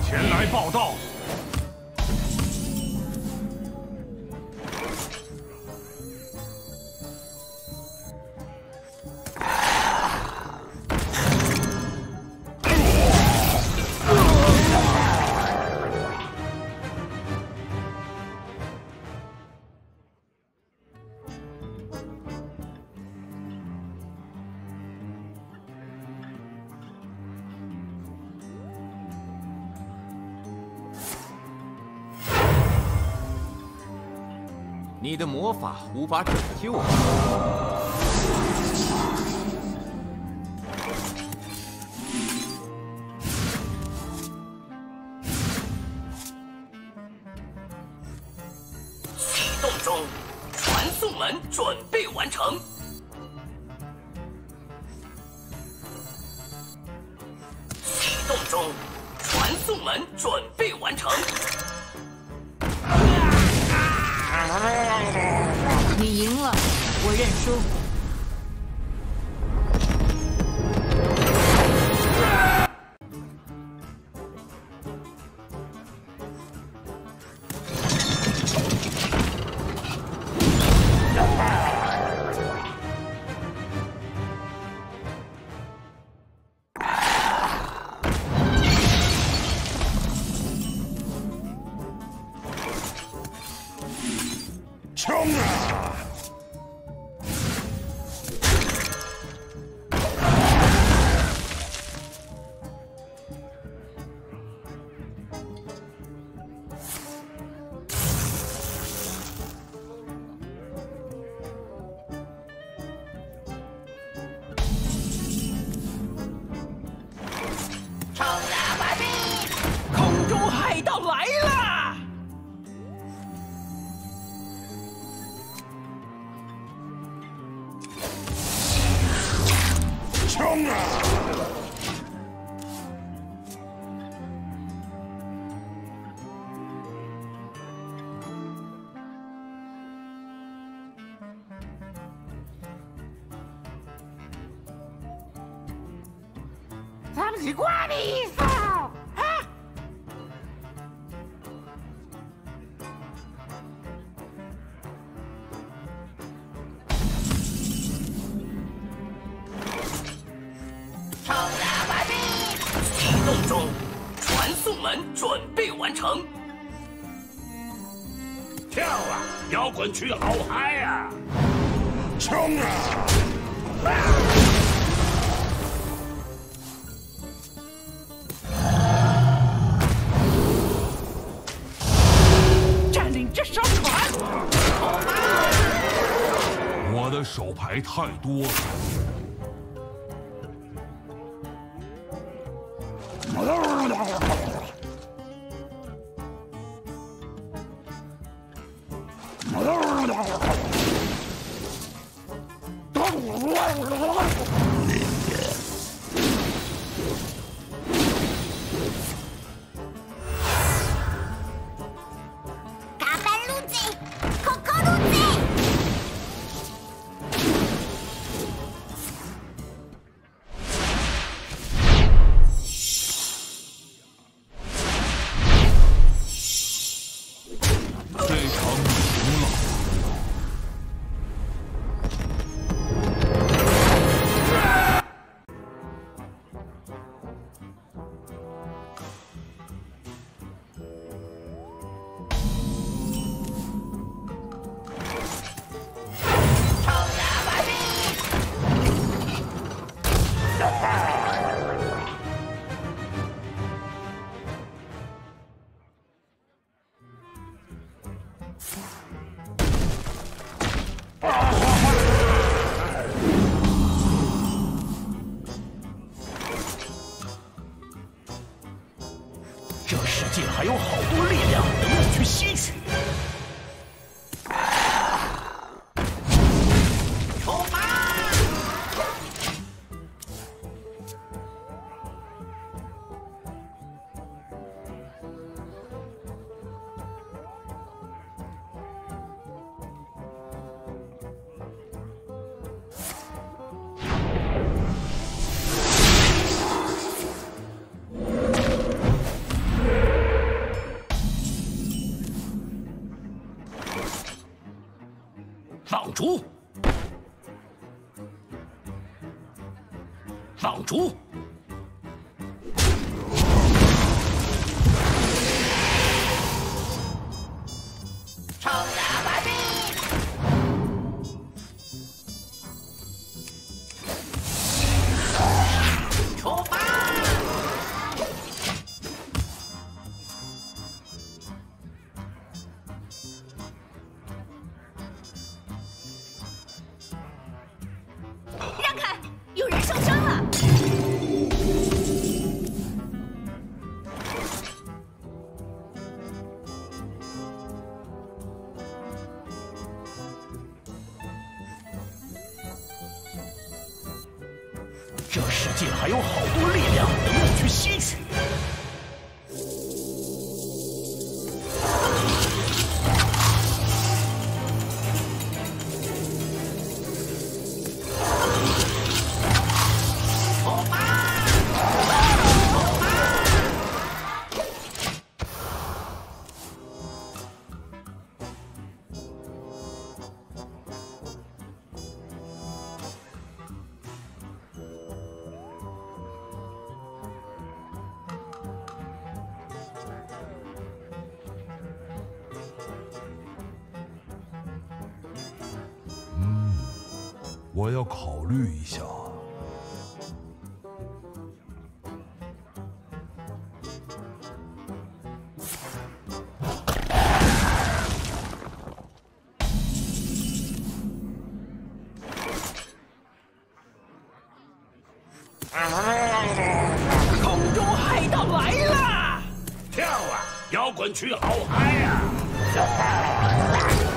前来报道。 你的魔法无法拯救我。 启动中，传送门准备完成。启动中，传送门准备完成。 你赢了，我认输。 冲啊！ 冲啊，完毕！空中海盗来了！ 冲啊！ 咱们是挂的意思啊！冲啊，完毕！启动中，传送门准备完成。 跳啊！摇滚区好嗨啊！冲啊！ 占领这艘船！ 我的手牌太多了。 卡班路子，可可路子。 这场你赢了。 冲啊，完毕！这世界还有好多力量等我去吸取。冲啊！ 放逐，放逐。 冲打完毕！ 出发！ 让开，有人受伤了。 这世界还有好多力量等我去吸取。出发！ 我要考虑一下。 空中海盗来了！ 跳啊，摇滚区好嗨呀！